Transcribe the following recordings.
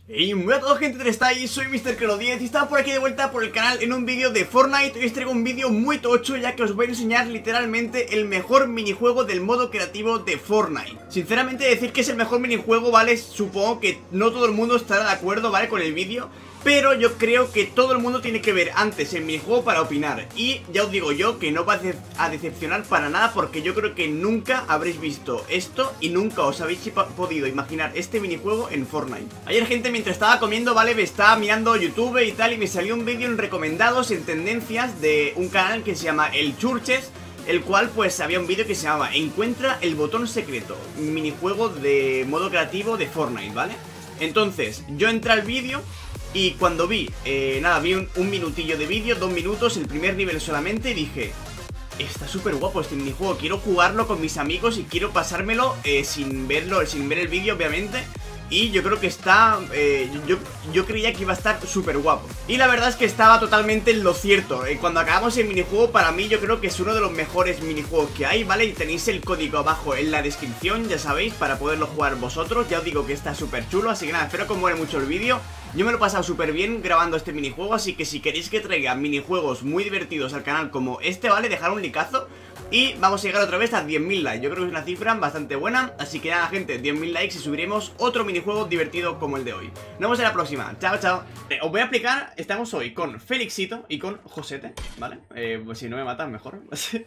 Y muy a toda gente de estáis, soy MrKrelo10 y estamos por aquí de vuelta por el canal en un vídeo de Fortnite. Hoy os traigo un vídeo muy tocho ya que os voy a enseñar literalmente el mejor minijuego del modo creativo de Fortnite. Sinceramente decir que es el mejor minijuego, ¿vale? Supongo que no todo el mundo estará de acuerdo, ¿vale? Con el vídeo, pero yo creo que todo el mundo tiene que ver antes el minijuego para opinar. Y ya os digo yo que no va a decepcionar para nada, porque yo creo que nunca habréis visto esto y nunca os habéis podido imaginar este minijuego en Fortnite. Ayer, gente, mientras estaba comiendo, ¿vale? Me estaba mirando YouTube y tal, y me salió un vídeo en recomendados, en tendencias, de un canal que se llama El Churches, el cual pues había un vídeo que se llamaba Encuentra el botón secreto, minijuego de modo creativo de Fortnite, ¿vale? Entonces, yo entré al vídeo y cuando vi, vi un minutillo de vídeo, 2 minutos, el primer nivel solamente, y dije: está súper guapo este minijuego, quiero jugarlo con mis amigos y quiero pasármelo sin ver el vídeo, obviamente. Y yo creo que está, yo creía que iba a estar súper guapo. Y la verdad es que estaba totalmente en lo cierto. Cuando acabamos el minijuego, para mí yo creo que es uno de los mejores minijuegos que hay, ¿vale? Y tenéis el código abajo en la descripción, ya sabéis, para poderlo jugar vosotros. Ya os digo que está súper chulo, así que nada, espero que os muere mucho el vídeo. Yo me lo he pasado súper bien grabando este minijuego, así que si queréis que traiga minijuegos muy divertidos al canal como este, ¿vale? Dejad un likeazo. Y vamos a llegar otra vez a 10.000 likes. Yo creo que es una cifra bastante buena. Así que nada, gente, 10.000 likes y subiremos otro minijuego divertido como el de hoy. Nos vemos en la próxima. Chao, chao. Os voy a explicar. Estamos hoy con Felixito y con Josete, ¿vale? Pues si no me matan, mejor.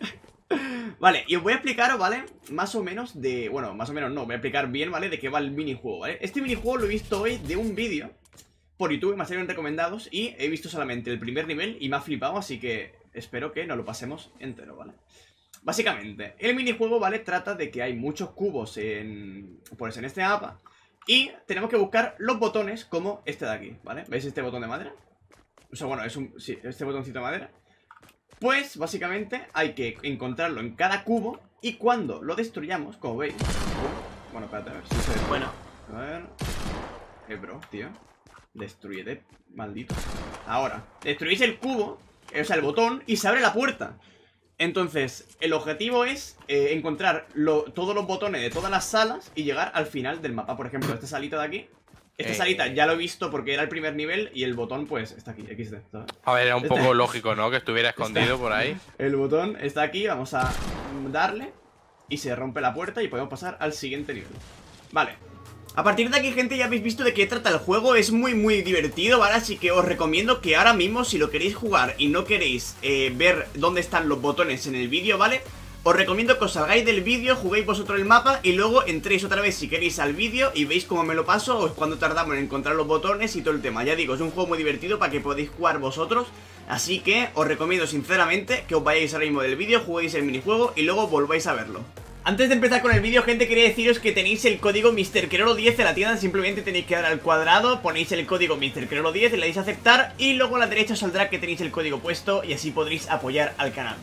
Vale, y os voy a explicar, ¿vale? Más o menos de... Bueno, más o menos no, voy a explicar bien, ¿vale? De qué va el minijuego, ¿vale? Este minijuego lo he visto hoy de un vídeo por YouTube, me salieron recomendados y he visto solamente el primer nivel y me ha flipado, así que espero que nos lo pasemos entero, ¿vale? Básicamente, el minijuego, ¿vale? Trata de que hay muchos cubos pues en este mapa y tenemos que buscar los botones como este de aquí, ¿vale? ¿Veis este botón de madera? O sea, bueno, sí, este botoncito de madera. Pues, básicamente, hay que encontrarlo en cada cubo y cuando lo destruyamos, como veis... Bueno, espérate, a ver si se ve. Bueno. A ver... bro, tío. Destruyete, maldito. Ahora, destruís el cubo, o sea, el botón, y se abre la puerta. Entonces, el objetivo es encontrar todos los botones de todas las salas y llegar al final del mapa. Por ejemplo, esta salita de aquí. Esta salita ya lo he visto porque era el primer nivel y el botón, pues, está aquí, XD, ¿sabes? A ver, era un poco lógico, ¿no? Que estuviera escondido por ahí. El botón está aquí, vamos a darle y se rompe la puerta y podemos pasar al siguiente nivel. Vale. A partir de aquí, gente, ya habéis visto de qué trata el juego. Es muy divertido, ¿vale? Así que os recomiendo que ahora mismo, si lo queréis jugar y no queréis ver dónde están los botones en el vídeo, ¿vale? Os recomiendo que os salgáis del vídeo, juguéis vosotros el mapa y luego entréis otra vez si queréis al vídeo y veis cómo me lo paso o cuánto tardamos en encontrar los botones y todo el tema. Ya digo, es un juego muy divertido para que podáis jugar vosotros. Así que os recomiendo sinceramente que os vayáis ahora mismo del vídeo, juguéis el minijuego y luego volváis a verlo. Antes de empezar con el vídeo, gente, quería deciros que tenéis el código MrKrelo10 en la tienda. Simplemente tenéis que dar al cuadrado, ponéis el código MrKrelo10 y le dais a aceptar. Y luego a la derecha os saldrá que tenéis el código puesto y así podréis apoyar al canal.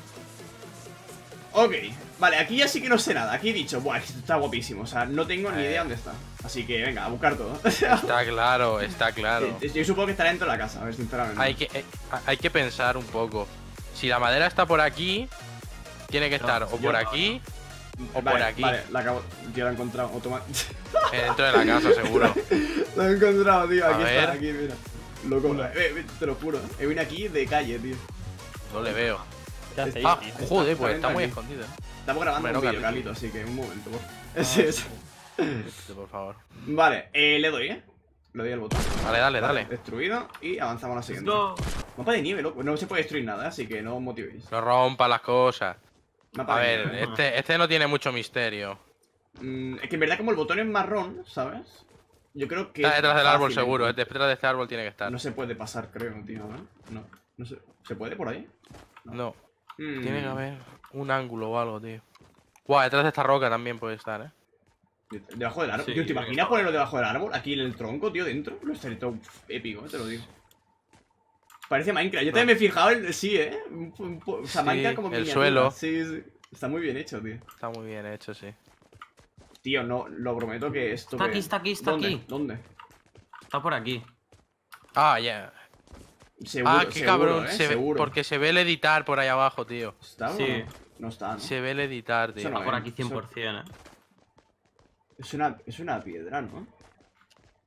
Ok, vale, aquí ya sí que no sé nada. Aquí he dicho, buah, esto está guapísimo. O sea, no tengo ni idea dónde está. Así que venga, a buscar todo. Está claro, está claro. Yo supongo que estará dentro de la casa, a ver, sinceramente. Hay que pensar un poco. Si la madera está por aquí, tiene que estar o por aquí o por aquí. Vale, la acabo. Yo la he encontrado automáticamente. Dentro de la casa, seguro. Lo he encontrado, tío. Aquí A ver. está, aquí, mira. Loco, te lo juro. He venido aquí de calle, tío. No le veo. ¿Qué hacéis? Ah, joder, pues está aquí. muy escondido. Estamos grabando Hombre, un no, vídeo, Carlito. Carlito, así que un momento, por favor. Es. Por favor. Vale, le doy, Le doy al botón. Dale. Destruido y avanzamos a la siguiente. No. Mapa de nieve, loco. No se puede destruir nada, así que no os motivéis. No rompa las cosas. Mapa A de ver, nieve. este no tiene mucho misterio. Es que en verdad, como el botón es marrón, ¿sabes? Yo creo que. Está detrás del árbol, fácil, seguro. ¿eh? Detrás de este árbol tiene que estar. No se puede pasar, creo, tío, ¿eh? No sé. ¿Se puede por ahí? No. Tiene que haber un ángulo o algo, tío. Buah, detrás de esta roca también puede estar, Debajo del árbol. Sí, Tío, ¿te creo que imaginas está. ponerlo debajo del árbol? Aquí en el tronco, tío, dentro. Lo estaría todo épico, te lo digo. Parece Minecraft. Yo también me he fijado en. Sí, o sea, Sí, Minecraft como el miniatura. suelo. Sí. Está muy bien hecho, tío. Está muy bien hecho, sí. Tío, no, lo prometo que esto. Está aquí, está aquí, está ¿Dónde? aquí. ¿Dónde? Está por aquí. Ah, ya. Seguro, Qué cabrón. seguro. Porque se ve el editar por ahí abajo, tío. ¿Está o Sí. no? No está, ¿no? Se ve el editar, tío. Eso no Está por es. aquí 100%, Es una piedra, ¿no?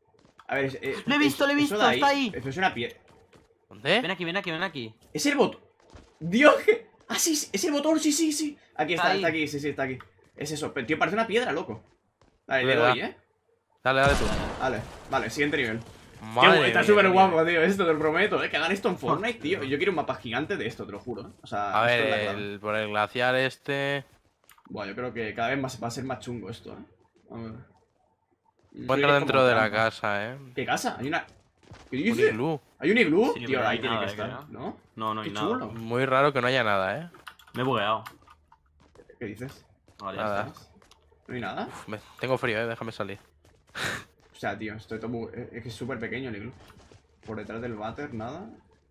A ver, Lo he visto, eso de está ahí. Eso es una piedra. ¿Dónde? Ven aquí, ven aquí, ven aquí. Es el botón. Dios, que. Ah, sí, es el botón, sí. Aquí Está está ahí. aquí, sí, está aquí. Es eso, pero tío, parece una piedra, loco. Vale, le ¿Verdad? doy, Dale tú. Vale, siguiente nivel. Madre Está mía, súper tío. guapo, tío, esto, te lo prometo, que hagan esto en Fortnite, tío. Yo quiero un mapa gigante de esto, te lo juro. O sea, A esto ver, es la clave. por el glaciar este. Buah, yo creo que cada vez más va a ser más chungo esto, A ver. Puedo entrar dentro de la casa, ¿Qué casa? Hay una. ¿Qué Un dices? iglú. ¿Hay un iglú? Sí, Tío, pero ahí hay tiene nada, que estar, creo. ¿no? No, no hay Qué nada. chulo. Muy raro que no haya nada, Me he bugueado. ¿Qué dices? Vale, ya Nada. está. ¿No hay nada? Tengo frío, déjame salir. O sea, tío, estoy todo muy... Es que es súper pequeño el iglú. Por detrás del váter, nada.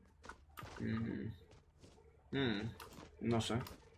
No sé.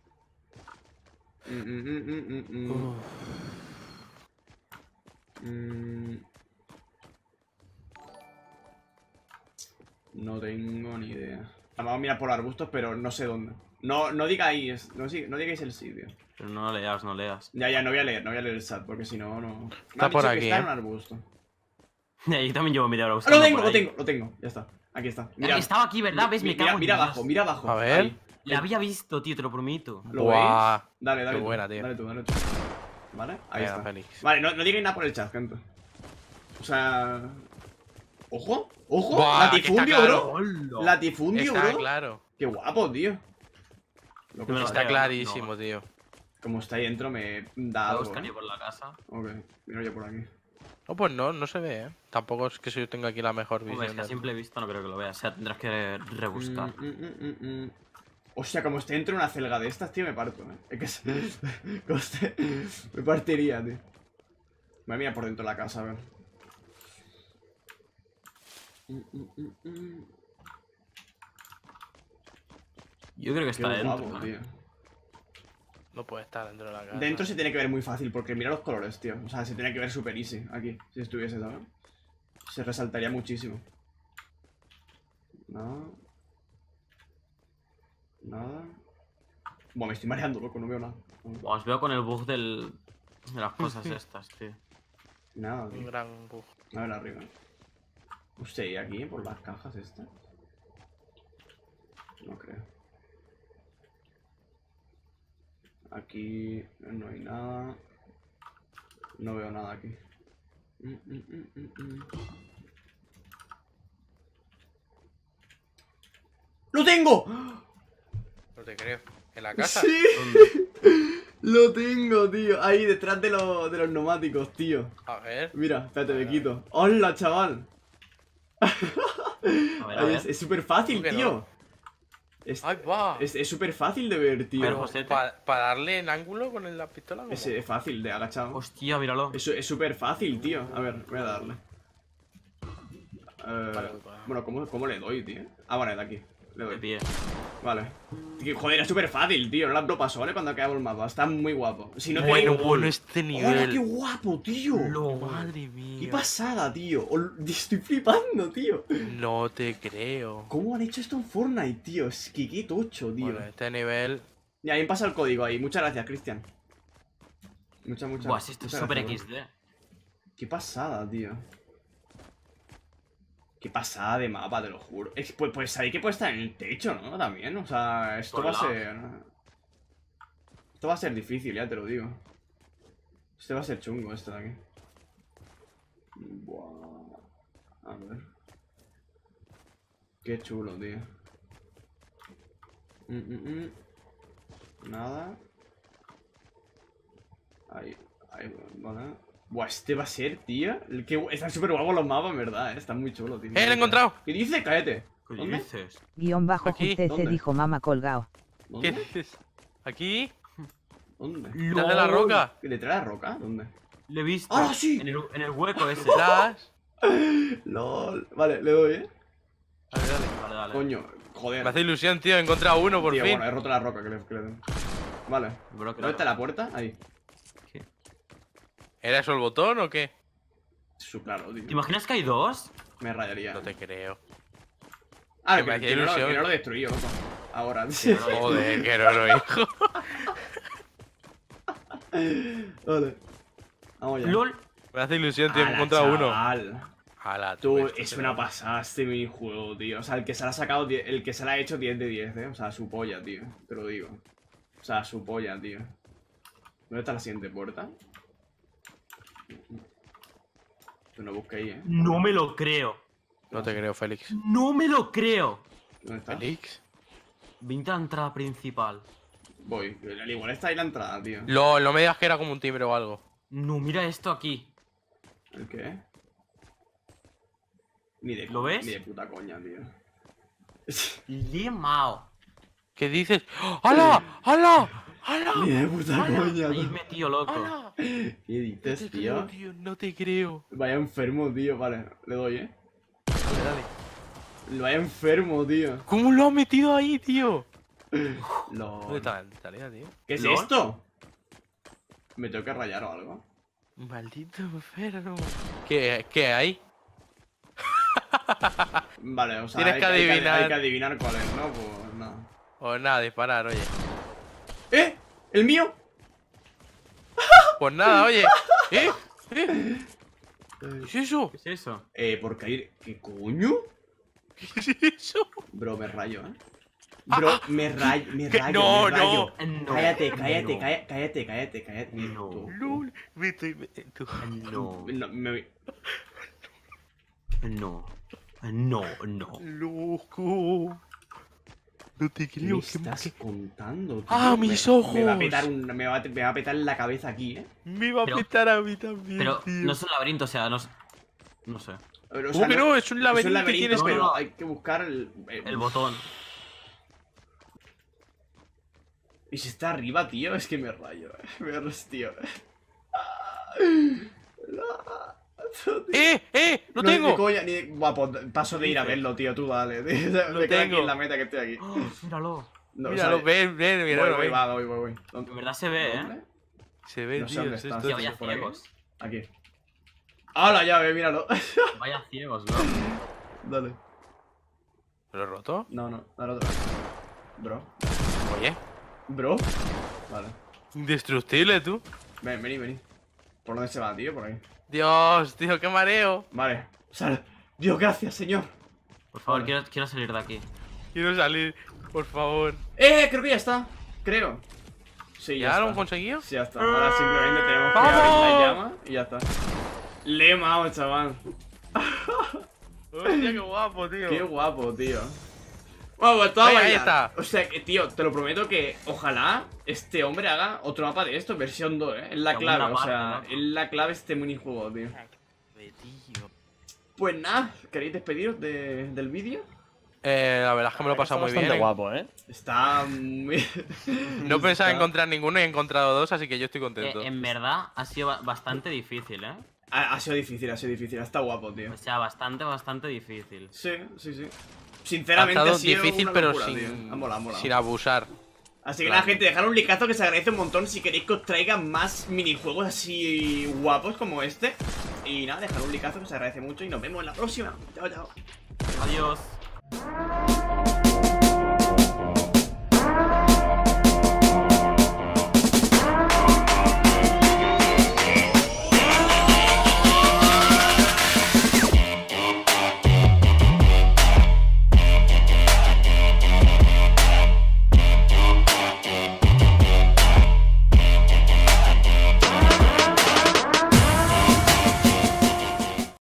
No tengo ni idea. Vamos a mirar por arbustos, pero no sé dónde. No digáis, no digáis el sitio. Pero no leas, no leas. Ya, no voy a leer el chat, porque si no, no. Me Está han por dicho aquí, que está en ¿eh? un arbusto. Y ahí también llevo media hora Ah, buscando. lo tengo, ya está. Aquí está. Mira, Estaba aquí, ¿verdad? ¿Ves? Me cago en mira Dios. abajo, mira abajo. A ver. Ahí. La había visto, tío, te lo prometo. ¿Lo Buah, veis? Dale. qué tú, buena, tío. Dale tú. Vale, ahí Venga, está. Félix. Vale, no digáis nada por el chat, gente. O sea. ¡Ojo! Buah, que ¡Latifundio, está bro! ¡Hola! ¡Latifundio, Está bro! claro. ¡Qué guapo, tío! Lo que No me lo Está creo, clarísimo, no. tío. Como está ahí dentro me da La algo. buscaría por la casa. Ok, miro yo por aquí. No, pues no se ve, Tampoco es que yo tenga aquí la mejor Hombre, es visión. que a simple vista no creo que lo veas. O sea, tendrás que rebuscar. O sea, como esté dentro de una celga de estas, tío, me parto, Es que me partiría, tío. Voy a mirar por dentro de la casa, a ver. Yo creo que Qué está dentro. guapo, tío. No puede estar dentro de la casa. Dentro se tiene que ver muy fácil, porque mira los colores, tío. O sea, se tiene que ver super easy aquí, si estuviese, ¿sabes? Se resaltaría muchísimo. Nada. Buah, me estoy mareando, loco, no veo nada. Buah, os veo con el bug de las cosas estas, tío. Nada, Un tío. gran bug. A ver, arriba. Hostia, ¿y aquí, por las cajas estas? No creo. Aquí no hay nada. No veo nada aquí. ¡Lo tengo! No te creo. ¿En la casa? ¡Sí! ¿Dónde? Lo tengo, tío. Ahí, detrás de los neumáticos, tío. A ver. Mira, espérate, me quito. ¡Hola, chaval! A ver, a Ahí ver. es súper fácil, ¿Cómo que tío. no? Es ¡Ay, va! súper fácil de ver, tío. Pero, José, ¿Para darle en ángulo con la pistola? ¿cómo? Es fácil de agachado. Hostia, míralo. Es súper fácil, tío. A ver, voy a darle. Vale. Bueno, ¿cómo le doy, tío? Ah, vale, de aquí. Le De doy. pie. Vale. Tío, joder, es súper fácil, tío. No lo paso, ¿vale? Cuando acabemos el mapa. Está muy guapo. Si no te Bueno, digo- bueno, este ¡Hola, nivel. qué guapo, tío! Madre mía. ¡Qué pasada, tío! Estoy flipando, tío. No te creo. ¿Cómo han hecho esto en Fortnite, tío? Es que qué tocho, tío. Bueno, este nivel. Y ahí me pasa el código ahí. Muchas gracias, Cristian. Muchas Buah, si esto es muchas super gracias, bro. XD. Qué pasada, tío. Qué pasada de mapa, te lo juro. Pues sabéis que puede estar en el techo, ¿no? También, o sea, esto Por va a lado. ser... Esto va a ser difícil, ya te lo digo. Este va a ser chungo, esto de aquí. Buah. A ver. Qué chulo, tío. Nada. Ahí, vale. Buah, este va a ser, tío. Están súper guapos los mapas, en verdad, Están muy chulos, tío. ¡Lo he encontrado! ¿Qué dice? Cállate. ¿Qué ¿Dónde? dices? Guión bajo Aquí. JC ¿Dónde? dijo mama colgado. ¿Qué ¿Dónde? dices? ¿Aquí? ¿Dónde? ¿Detrás de la roca? ¿Detrás de la roca? ¿Dónde? Le he visto. ¡Ah, sí! En el hueco ese. ¿Detrás? LOL. Vale, le doy, Dale, dale. Vale, dale. Coño, joder. Me hace ilusión, tío. He encontrado uno por Tío, fin. bueno, he roto la roca que le den. Vale. Bro, ¿Dónde está la puerta? Ahí. ¿Era eso el botón o qué? Claro, tío. ¿Te imaginas que hay dos? Me rayaría. No te creo. Ah, que me hacía ilusión. que no lo destruí yo, loco. Ahora. Joder, que no lo hijo. Vale. Vamos ya. LOL. Me hace ilusión, tío. He ¡Hala, encontrado uno. chaval! Ojalá, Tú, esto es será- una pasada este minijuego, tío. O sea, el que se la ha sacado, el que se la ha hecho 10 de 10, O sea, su polla, tío. Te lo digo. O sea, su polla, tío. ¿Dónde está la siguiente puerta? Tú no busquéis, No me lo creo. No te creo, Félix. No me lo creo. ¿Dónde está? ¿Félix? 20 a la entrada principal. Voy. Al igual está ahí la entrada, tío. No me digas que era como un timbre o algo. No, mira esto aquí. ¿El qué? Ni de ¿Lo ves? Ni de puta coña, tío. Limao. ¿Qué dices? ¡Hala! ¡Hala! ¡Hala! Ni de puta coña, Ahí tío. metido loco. ¡Hala! ¿Qué No dices, te tío? creo, tío. No te creo. Vaya enfermo, tío. Vale, le doy, Dale, dale. Vaya enfermo, tío. ¿Cómo lo has metido ahí, tío? Lo... ¿Dónde está la tarea, tío? ¿Qué es ¿Lol? esto? ¿Me tengo que rayar o algo? Maldito enfermo. ¿Qué hay? Vale, o sea, Tienes que adivinar. hay que adivinar cuál es, ¿no? Pues nada. Pues nada, disparar, oye. ¡Eh! ¡El mío! Pues nada, oye. ¿Eh? ¿Qué es eso? ¿Qué es eso? Por caer... ¿Qué coño? ¿Qué es eso? Bro, me rayo, Bro, me rayo, ¿Qué? No, me rayo. No. Cállate, No. cállate. No. Tú. LOL. Tú. No. No, me... No. No. No. Loco. No te ¿Qué creo me que estás contando, tío? ¡Ah, mis ojos! Me va a petar me va a petar la cabeza aquí, me va a Pero- petar a mí también, Pero tío. no es un laberinto, o sea, no, no sé. Pero, o ¿Cómo sea, que no? Es un es laberinto, un laberinto, que tienes pero no. hay que buscar El botón. Y si está arriba, tío, es que me rayo, Verlos, tío. ¡Lo No, tengo! Ni de coña, ni de... Guapo, paso de ir a verlo, tío, tú dale. Lo Me quedo aquí tengo. en la meta que estoy aquí. Míralo. No, Míralo, ven, míralo, voy, ven. va, voy. ¿Dónde? En verdad se ve, ¿Dónde? Se ve, No sé tío. dónde esto está. es- Hostia, Esto vaya por aquí. ciegos. Aquí. ¡Ah, la llave, míralo! Vaya ciegos, bro. Dale. ¿Lo he roto? No, dale otra vez. Oye. Bro. Vale. Indestructible, tú. Vení. ¿Por dónde se va, tío? Por ahí. Dios, tío, qué mareo. Vale. Sal. Dios, gracias, señor. Por favor, Vale. quiero salir de aquí. Quiero salir, por favor. Creo que ya está. Creo. Sí, ya ¿Ya lo está. hemos conseguido? Sí, ya está. Ahora simplemente tenemos que ¡Vamos! abrir la llama y ya está. Le he mao, chaval. Hostia, qué guapo, tío. Qué guapo, tío. Bueno, pues todo Venga, a ahí bailar. está. O sea, que, tío, te lo prometo que ojalá este hombre haga otro mapa de esto, versión 2, Es la Segunda clave, o parte, sea, ¿no? es la clave este minijuego, tío. Tío. Pues nada, ¿queréis despediros del vídeo? La verdad es que me lo he pasado muy bien. Bastante guapo, Está muy... No pensaba Está- encontrar ninguno y he encontrado dos, así que yo estoy contento. En verdad ha sido bastante difícil, ¿eh? Ha sido difícil, está guapo, tío. O sea, bastante difícil. Sí. Ha Sinceramente estado ha sido difícil, una pero locura, tío. sin, Ha molado. sin abusar. Así que Claro. nada, gente, dejad un likeazo que se agradece un montón si queréis que os traiga más minijuegos así guapos como este. Y nada, dejad un likeazo que se agradece mucho y nos vemos en la próxima. Chao. Adiós.